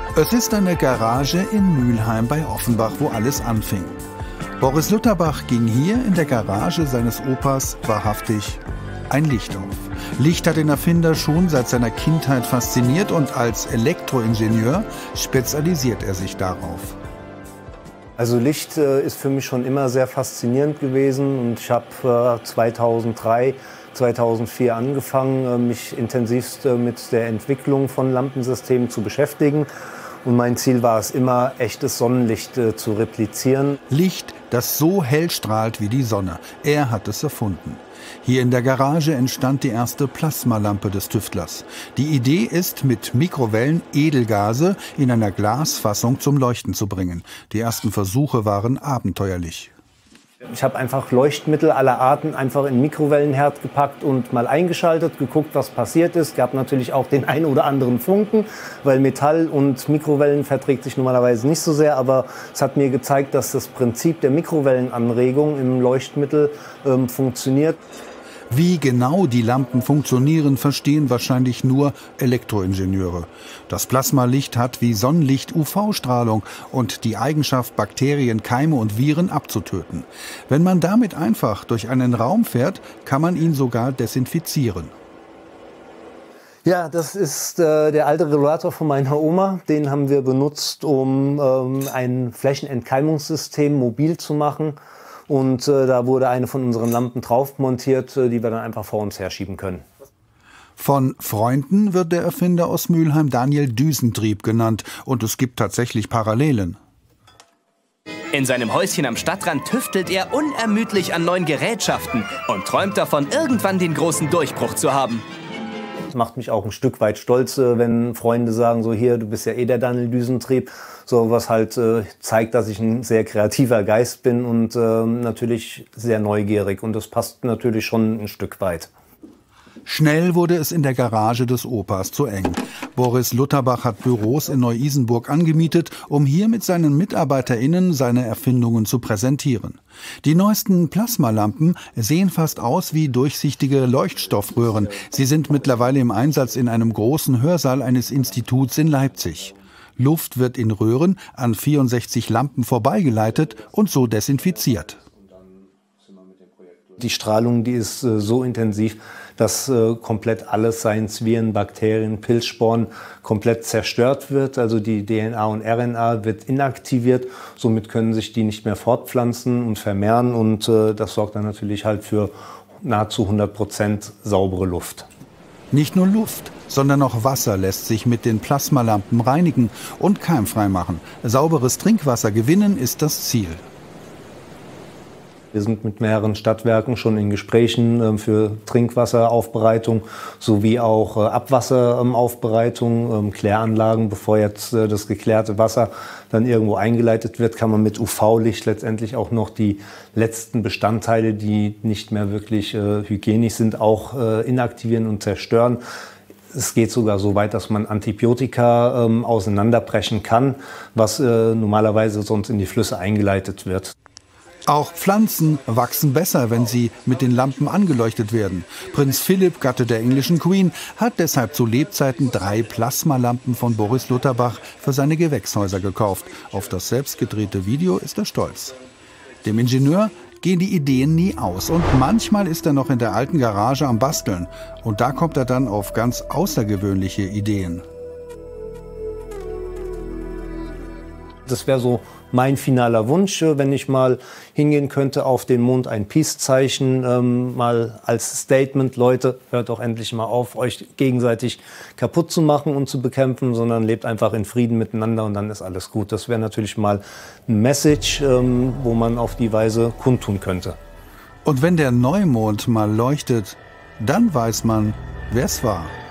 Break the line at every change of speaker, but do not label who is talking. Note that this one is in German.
Es ist eine Garage in Mülheim bei Offenbach, wo alles anfing. Boris Lutterbach ging hier in der Garage seines Opas wahrhaftig ein Licht auf. Licht hat den Erfinder schon seit seiner Kindheit fasziniert und als Elektroingenieur spezialisiert er sich darauf.
Also Licht ist für mich schon immer sehr faszinierend gewesen und ich habe 2003, 2004 angefangen, mich intensivst mit der Entwicklung von Lampensystemen zu beschäftigen. Und mein Ziel war es immer, echtes Sonnenlicht zu replizieren.
Licht, das so hell strahlt wie die Sonne. Er hat es erfunden. Hier in der Garage entstand die erste Plasmalampe des Tüftlers. Die Idee ist, mit Mikrowellen Edelgase in einer Glasfassung zum Leuchten zu bringen. Die ersten Versuche waren abenteuerlich.
Ich habe einfach Leuchtmittel aller Arten einfach in den Mikrowellenherd gepackt und mal eingeschaltet, geguckt, was passiert ist. Gab natürlich auch den einen oder anderen Funken, weil Metall und Mikrowellen verträgt sich normalerweise nicht so sehr. Aber es hat mir gezeigt, dass das Prinzip der Mikrowellenanregung im Leuchtmittel funktioniert.
Wie genau die Lampen funktionieren, verstehen wahrscheinlich nur Elektroingenieure. Das Plasmalicht hat wie Sonnenlicht UV-Strahlung und die Eigenschaft, Bakterien, Keime und Viren abzutöten. Wenn man damit einfach durch einen Raum fährt, kann man ihn sogar desinfizieren.
Ja, das ist der alte Regulator von meiner Oma. Den haben wir benutzt, um ein Flächenentkeimungssystem mobil zu machen. Und da wurde eine von unseren Lampen drauf montiert, die wir dann einfach vor uns herschieben können.
Von Freunden wird der Erfinder aus Mülheim Daniel Düsentrieb genannt. Und es gibt tatsächlich Parallelen.
In seinem Häuschen am Stadtrand tüftelt er unermüdlich an neuen Gerätschaften und träumt davon, irgendwann den großen Durchbruch zu haben.
Das macht mich auch ein Stück weit stolz, wenn Freunde sagen, so hier, du bist ja eh der Daniel Düsentrieb. So was halt zeigt, dass ich ein sehr kreativer Geist bin und natürlich sehr neugierig. Und das passt natürlich schon ein Stück weit.
Schnell wurde es in der Garage des Opas zu eng. Boris Lutterbach hat Büros in Neu-Isenburg angemietet, um hier mit seinen MitarbeiterInnen seine Erfindungen zu präsentieren. Die neuesten Plasmalampen sehen fast aus wie durchsichtige Leuchtstoffröhren. Sie sind mittlerweile im Einsatz in einem großen Hörsaal eines Instituts in Leipzig. Luft wird in Röhren an 64 Lampen vorbeigeleitet und so desinfiziert.
Die Strahlung, die ist so intensiv, dass komplett alles, seien es Viren, Bakterien, Pilzsporen, komplett zerstört wird. Also die DNA und RNA wird inaktiviert. Somit können sich die nicht mehr fortpflanzen und vermehren. Und das sorgt dann natürlich halt für nahezu 100% saubere Luft.
Nicht nur Luft, sondern auch Wasser lässt sich mit den Plasmalampen reinigen und keimfrei machen. Sauberes Trinkwasser gewinnen ist das Ziel.
Wir sind mit mehreren Stadtwerken schon in Gesprächen für Trinkwasseraufbereitung sowie auch Abwasseraufbereitung, Kläranlagen. Bevor jetzt das geklärte Wasser dann irgendwo eingeleitet wird, kann man mit UV-Licht letztendlich auch noch die letzten Bestandteile, die nicht mehr wirklich hygienisch sind, auch inaktivieren und zerstören. Es geht sogar so weit, dass man Antibiotika auseinanderbrechen kann, was normalerweise sonst in die Flüsse eingeleitet wird.
Auch Pflanzen wachsen besser, wenn sie mit den Lampen angeleuchtet werden. Prinz Philipp, Gatte der englischen Queen, hat deshalb zu Lebzeiten 3 Plasmalampen von Boris Lutterbach für seine Gewächshäuser gekauft. Auf das selbstgedrehte Video ist er stolz. Dem Ingenieur gehen die Ideen nie aus und manchmal ist er noch in der alten Garage am Basteln. Und da kommt er dann auf ganz außergewöhnliche Ideen.
Das wäre so mein finaler Wunsch, wenn ich mal hingehen könnte auf den Mond, ein Peace-Zeichen, mal als Statement, Leute, hört doch endlich mal auf, euch gegenseitig kaputt zu machen und zu bekämpfen, sondern lebt einfach in Frieden miteinander und dann ist alles gut. Das wäre natürlich mal ein Message, wo man auf die Weise kundtun könnte.
Und wenn der Neumond mal leuchtet, dann weiß man, wer es war.